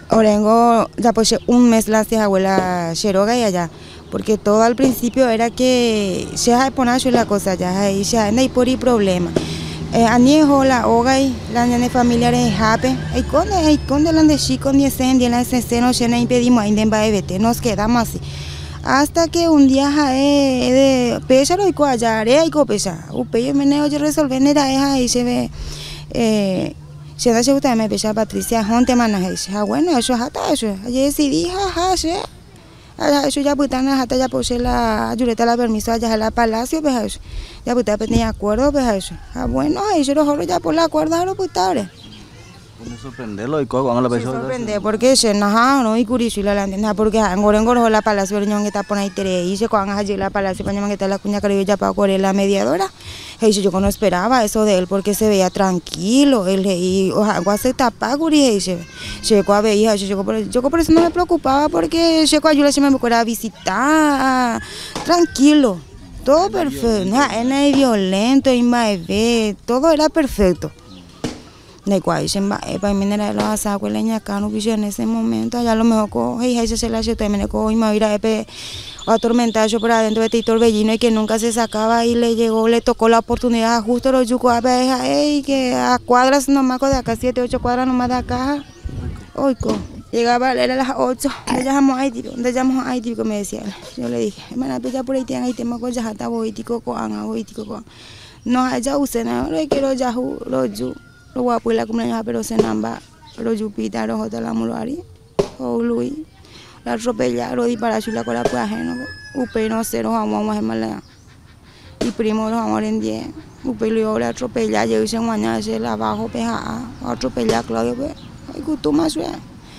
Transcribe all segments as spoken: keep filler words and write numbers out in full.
Orengo, ya pues un mes la hacía abuela Cheroga y allá, porque todo al principio era que se ha ponacho la cosa ya, ahí se ha por y problema. Eh, aniejo la hoga y la nene familiares jape, y con y con de la de chico ni sen, ni la sen no se ne impedimos ainda en baebete, nos quedamos así. Hasta que un día jae de pesa lo ico allá, are ico pesa, upe yo meneo yo resolver nera esa y se ve eh se da segunda me pesa Patricia honte manas ah bueno eso hasta eso yo decidí jaja se eso ya putana hasta ya puse la yureta la permiso allá a la palacio pues eso ya puta tenía acuerdo pues eso ah bueno ahí yo lo ya por la acuerdo lo putare me sorprenderlo y cómo la persona sorprende porque se naja no y curioso la la porque angora engorjo la palacio ñon que está por ahí tere y se cuando allí la palacio para que está la cuña que ya para correr la mediadora y yo no esperaba eso de él porque se veía tranquilo él y agua se tapa guri y se se a veía yo por yo por eso no me preocupaba porque se ayuda se me a visitar tranquilo todo perfecto nada es violento y más todo era perfecto. De cual se va para mí era lo hace con leña cano en ese momento allá lo mejor coge y se la se también cojo y me ira pe atormentar yo por adentro de este torbellino y que nunca se sacaba y le llegó le tocó la oportunidad justo lo yuco a ver y que a cuadras nomás de acá siete ocho cuadras nomás de acá oico llegaba era las ocho le llamamos ahí tipo le llamamos ahí tipo me decía yo le dije hermana ya por ahí tienen ahí tema con ya está boitico con boitico con no allá usted no le quiero ya lo yu lo voy a poner la cumpleaños pero se namba lo yupita lo jota la mulari o Luis la atropella lo dispara la con la ajeno upe no cero vamos a mala y primo lo vamos en diez upe lo la atropella yo hice mañana se la bajo peja atropella Claudio pues ay cutuma suya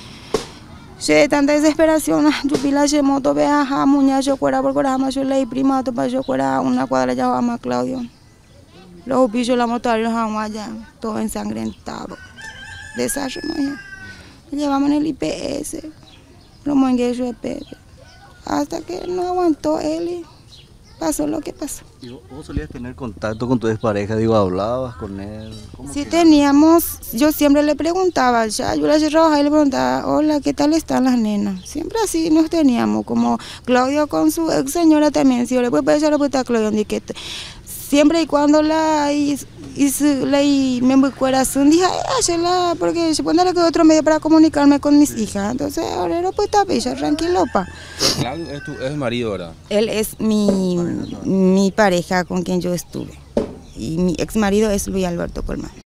se tanta desesperación yupila se moto peja muñacho fuera por fuera más le prima to para yo fuera una cuadra ya va más Claudio. Los pisos la moto los allá, todo ensangrentado. Desastre, ¿no? Llevamos en el I P S, lo mangué de Pepe. Hasta que no aguantó él y pasó lo que pasó. ¿Y vos solías tener contacto con tu expareja? Digo, ¿hablabas con él? Sí teníamos, yo siempre le preguntaba, ya yo le cerraba y le preguntaba, hola, ¿qué tal están las nenas? Siempre así nos teníamos, como Claudio con su ex señora también, si yo le puedo pedir a la puta Claudio, que siempre y cuando la hice la me voy corazón dije la porque se pone que otro medio para comunicarme con mis hijas entonces ahora no pues está bella tranquilo pa Claudio es tu es marido ahora él es mi mi pareja con quien yo estuve y mi ex marido es Luis Alberto Colmán.